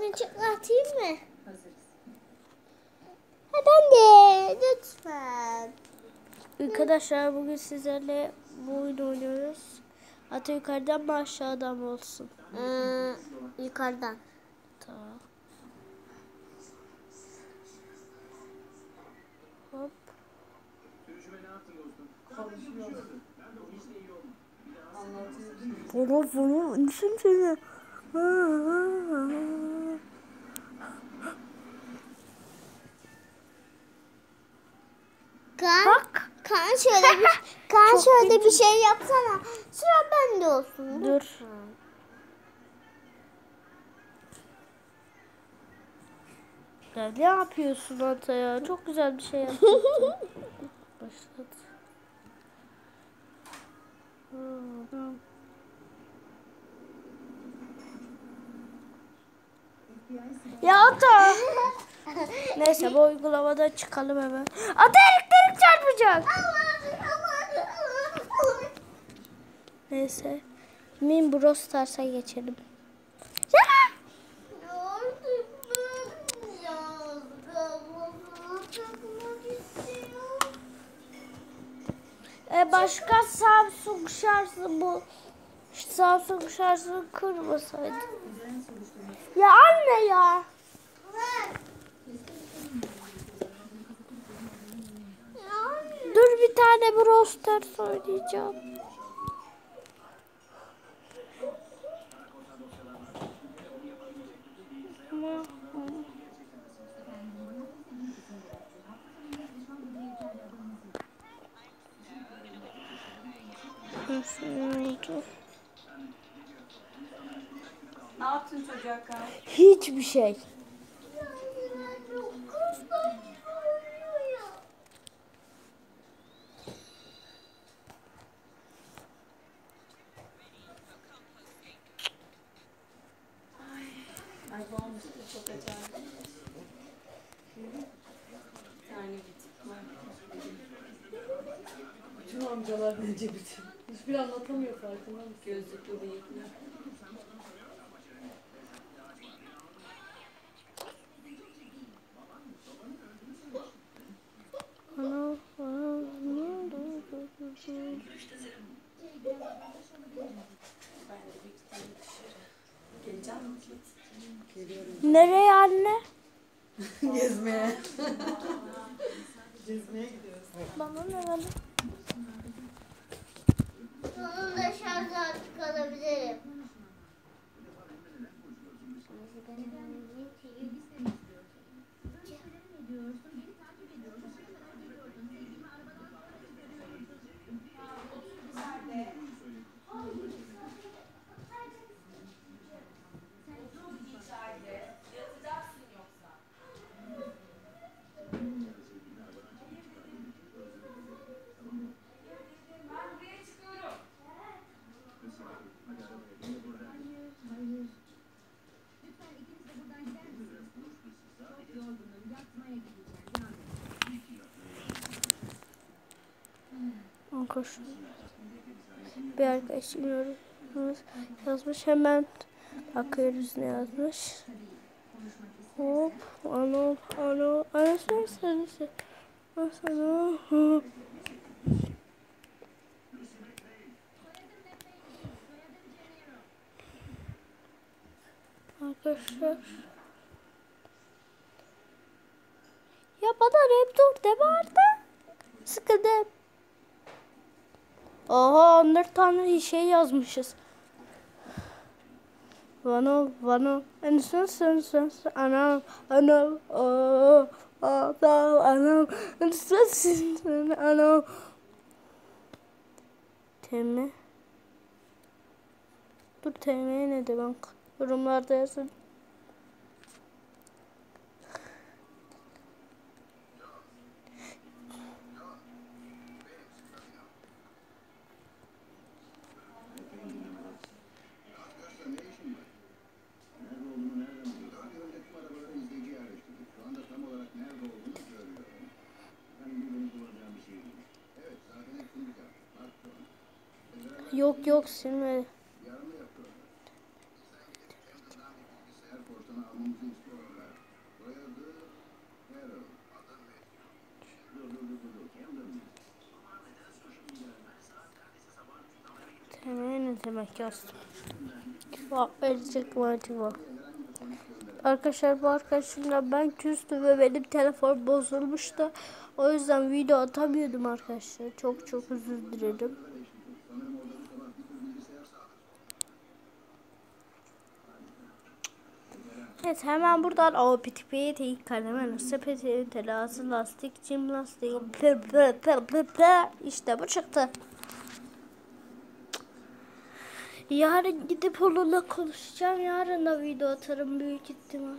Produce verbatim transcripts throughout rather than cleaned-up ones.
Bunu çıkartayım mı? Hadi anne lütfen. Arkadaşlar bugün sizlerle bu oyunu oynuyoruz. Ata yukarıdan mı aşağıdan mı olsun? Ee, yukarıdan. Tamam. Hop. Bunu bunu düşün seni. Kan, Bak. kan şöyle bir kan Çok şöyle kötü. bir şey yapsana. Sıra bende olsun. Dur. Ya ne yapıyorsun Ata ya? Çok güzel bir şey yaptın. Başlat. Ya Ata. Neyse bu uygulamadan çıkalım hemen. Ata elektrik çarpacak. Neyse. Min Brawl Stars'a geçelim. Ya! E başka Samsung şarjı bu. Samsung şarjını kırmasaydı. Ya anne ya. Dur bir tane Brawl Stars oynayacağım. Ne yaptın çocuğa? Hiçbir şey. Ay bu olmuştu çok acayip. Yani git. Bütün amcalar bence bütün. Hiçbir anlatamıyor farkında mısın? Gözlüklü bıyıklı. Ana, ana, Ben de bir gideyim dışarı. Geleceğim mi? Geliyorum. nereye anne? Gezmeye. Gezmeye gidiyoruz. Bana ne bana? Sonunda şarj artık alabilirim. Arkadaşlar. Bir arkadaşım yorum yazmış, hemen bakıyoruz ne yazmış. Hop, ano, ano, ano, sen, sen, sen, sen, hop. Arkadaşlar. Ya bana rap dur deme artık. Sıkıldım. Oha on dört tane şey yazmışız. Vano, vano, and sen sen sen anam, anam, oh, oh, anam, and sen sen anam. Teme. Dur teme ne demek? Yorumlarda yazın. Yok yok silme. Hemen ne demek yazdım. Cevap verecek mi acaba? Arkadaşlar bu arkadaşımla ben küstüm ve benim telefon bozulmuştu. O yüzden video atamıyordum arkadaşlar. Çok çok özür dilerim. Evet hemen buradan o piti piti kaleme sepeti telası lastik cim lastik pır pır pır pır pır işte bu çıktı. Yarın gidip onunla konuşacağım. Yarın da video atarım büyük ihtimal.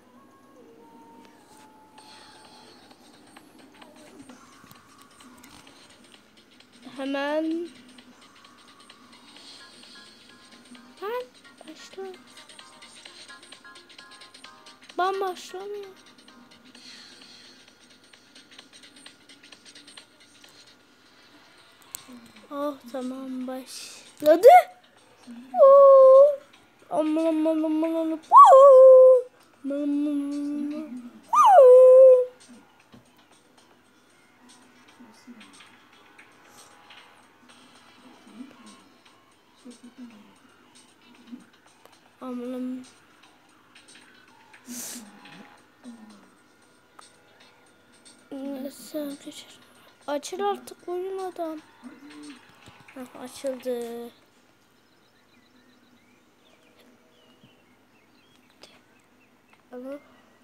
Hemen ben başla. Ben başlamıyorum. Oh tamam başladı. Oo. Aman aman aman aman. Oo. Aman aman aman. Oo. Aman. Neyse arkadaşlar. Açıl artık oyun adam. Heh, açıldı. Ama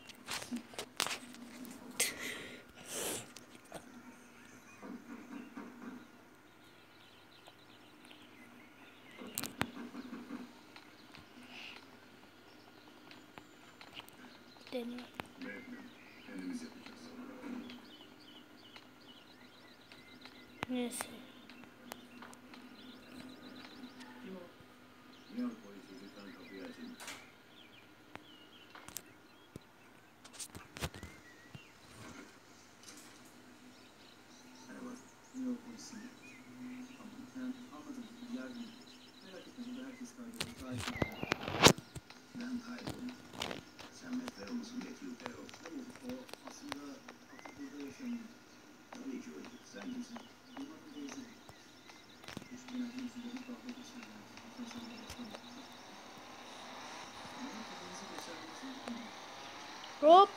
deniyor. Neyse. Hop.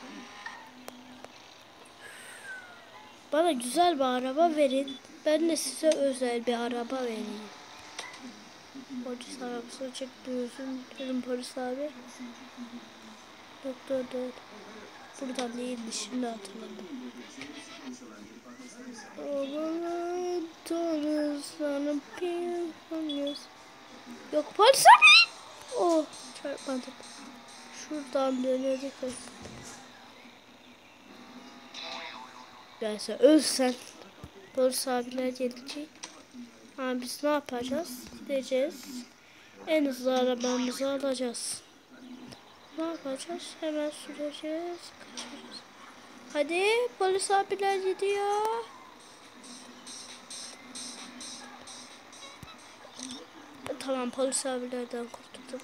Bana güzel bir araba verin. Ben de size özel bir araba vereyim. Polis arabası çıktı özüm. Dedim polis abi. Doktor da buradan değildi şimdi hatırladım. Yok polis abi. Oh çarpmadım. Şuradan dönedik. Gelse ölsen. Polis abiler gelecek. Ha, biz ne yapacağız? Gideceğiz. En hızlı arabamızı alacağız. Ne yapacağız? Hemen süreceğiz. Kaçıracağız. Hadi polis abiler gidiyor. Tamam polis abilerden kurtulduk.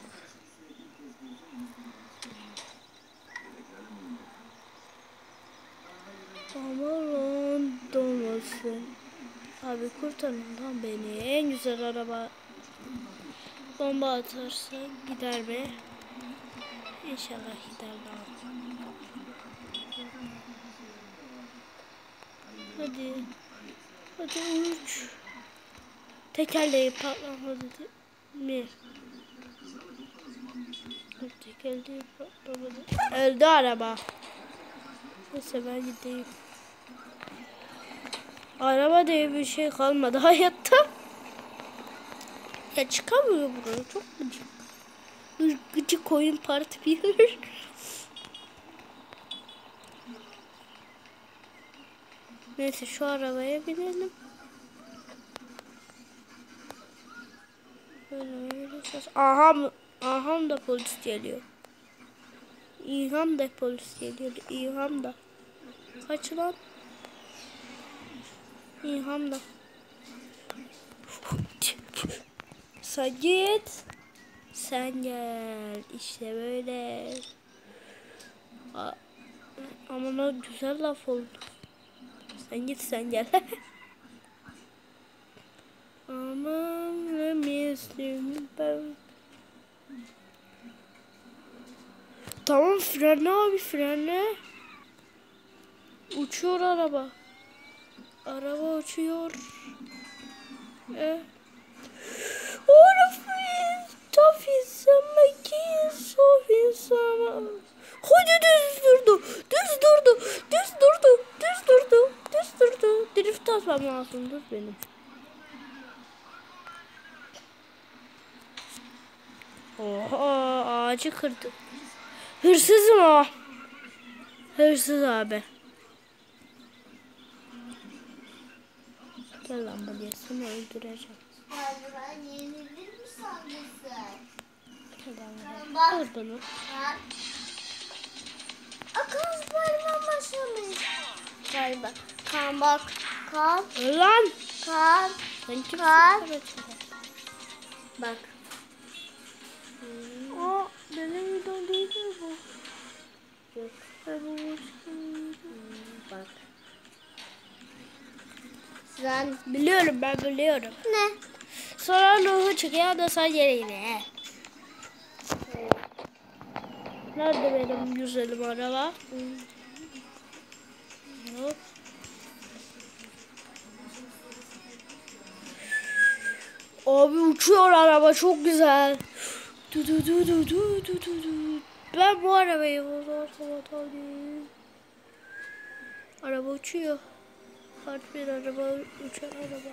Aman dolmasın. Abi kurtarın lan beni. En güzel araba. Bomba atarsa gider mi? İnşallah gider lan. Hadi. Hadi uç. Tekerleği patlamadı mi? Tekerleği patlamadı. Öldü araba. Neyse ben gideyim. Araba diye bir şey kalmadı hayatta. Ya çıkamıyor buraya. Çok gıcık. Gıcık oyun parti bir. Neyse şu arabaya binelim. Aha, aha da polis geliyor. İlham da polis geliyor. İlham da. Kaç lan? İlham da. Sen git. Sen gel. İşte böyle. Aa, ama ne güzel laf oldu. Sen git sen gel. Aman ne misin ben. Tamam frenle abi frenle. Uçuyor araba. Araba uçuyor. Eh. Orafis. Tafis. Mekis. Sofis. Hadi düz durdu. Düz durdu. Düz durdu. Düz durdu. Düz durdu. Drift atmam lazım. Dur benim. Oha ağacı kırdı. Hırsızım o. Hırsız abi. Gel lan buraya seni öldüreceğim. Ben yenilir mi sandın sen? Gel lan buraya. Bak. Al bunu. Bak. Akıl parmağım başlamış. Galiba. Kan bak. Kan. Lan. Kan. Sen kimsin? Kan. Evet. Bak. Aa benim videom değil mi bu? Yok. Evet. Bak. Sen Biliyorum ben biliyorum. ne? Sonra ruhu çıkıyor da sen yere yine. Nerede benim güzelim araba? Hop. Abi uçuyor araba çok güzel. Du du du du du du du du. Ben bu arabayı buldum. Araba uçuyor. Kart bir araba uçan araba.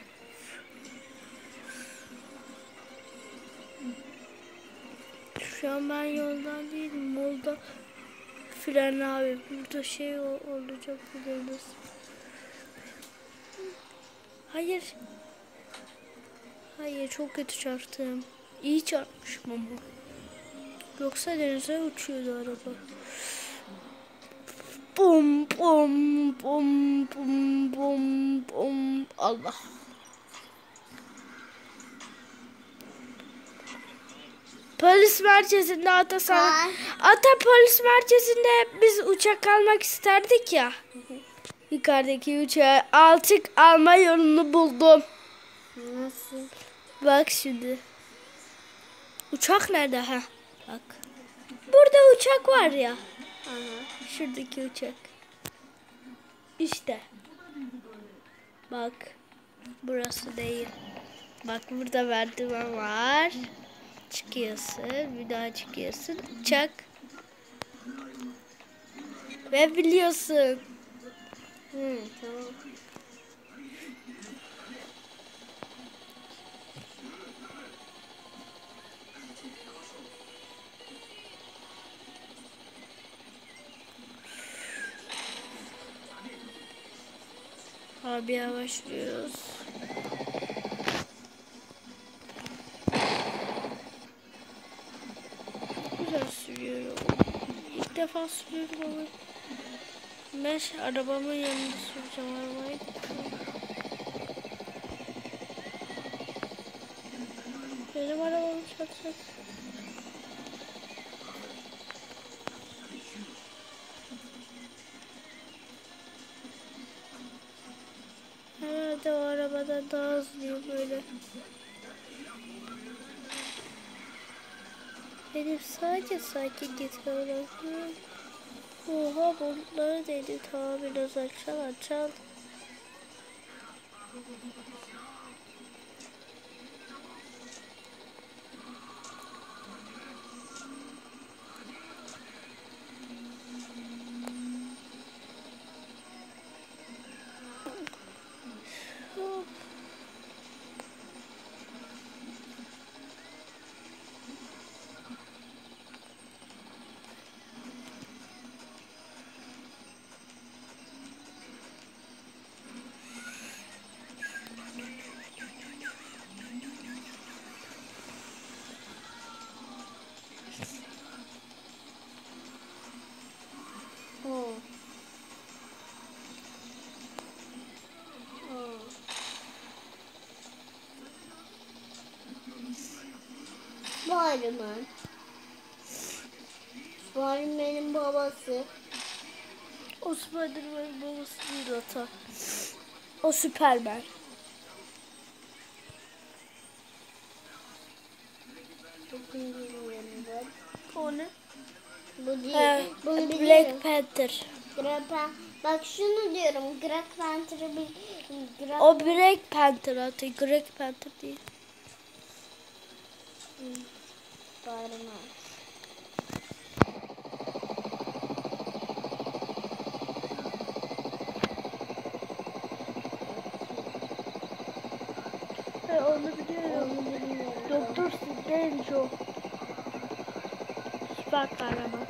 Şu an ben yoldan değilim. Molda fren abi. Burada şey olacak biliriz. Hayır. Hayır çok kötü çarptım. İyi çarpmışım ama. Yoksa denize uçuyordu araba. Bum bum bum bum bum bum. Allah. Polis merkezinde ata sağ. Ata polis merkezinde biz uçak almak isterdik ya. Yukarıdaki uçağı altık alma yolunu buldum. Nasıl? Bak şimdi. Uçak nerede ha? Bak. Burada uçak var ya. Aha. Şuradaki uçak. İşte. Bak. Burası değil. Bak burada merdiven var. Çıkıyorsun. Bir daha çıkıyorsun. Uçak. Ve biliyorsun. Hı, tamam. Abi yavaşlıyoruz. Güzel sürüyorum. İlk defa sürüyorum ama. Ben arabamın yanında süreceğim arabayı. Benim arabamı çarpacak. Herhalde o arabadan daha hızlıyım böyle. Benim sakin sakin gitmem lazım. Oha bunları dedi. Tamam biraz açal açal. Oh. Oh. Var mı? Spiderman'in babası. O Spiderman babası değil ata. O Superman. O ne? Bu değil. He, Bunu Black biliyorum. Panther. Grapa. Bak şunu diyorum. Black Panther'ı bir... Black O Black Panther ata. Black Panther değil. Spiderman. He, onu biliyorum. Onu bilmiyorum. Doktor Strange o. Süper kahraman.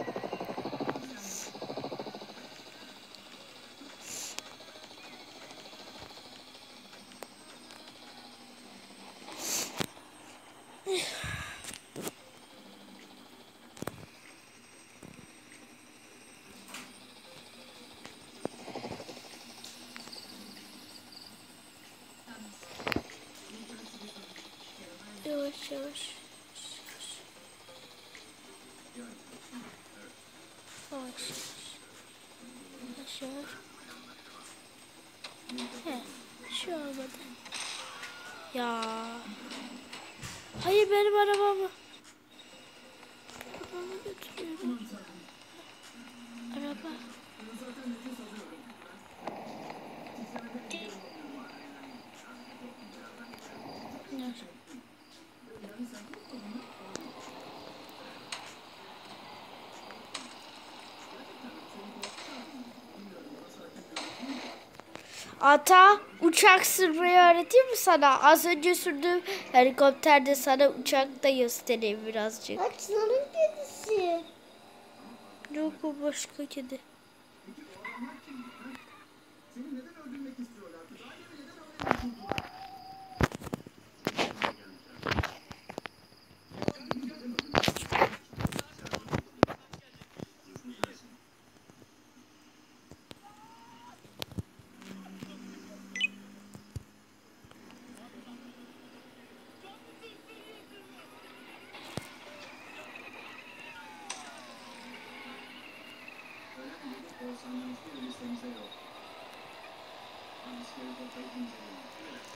Yavaş yavaş. Yavaş yavaş. Yavaş yavaş. He, şu olmadı. Ya. Hayır benim arabamı. Arabamı götürüyorum. Araba. Nerede? Ata, uçak sürmeyi öğreteyim mi sana? Az önce sürdüğüm helikopterde sana uçakta göstereyim birazcık. Açların kedisi. Yok, o başka kedi.